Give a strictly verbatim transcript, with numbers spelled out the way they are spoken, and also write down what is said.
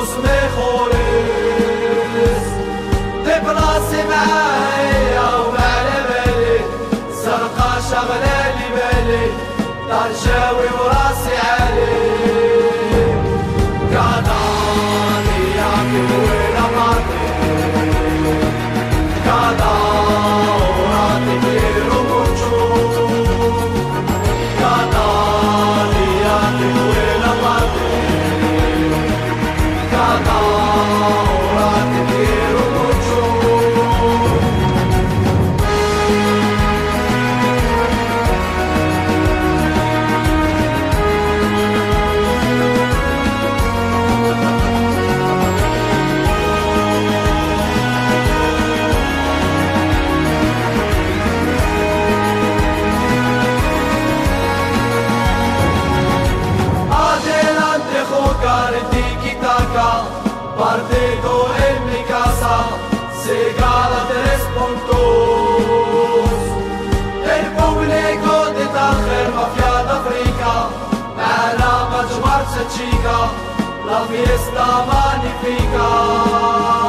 los mejores. De براسي معايا وعلى بالي سرقة شغلة لي بالي طرشاوي وراسي عالي قعداني يعطي ويلا معطي قعداني Partido en mi casa, Segala tres puntos. El público de Tánger, mafia de África, معنا مجموعة chica, la fiesta magnífica.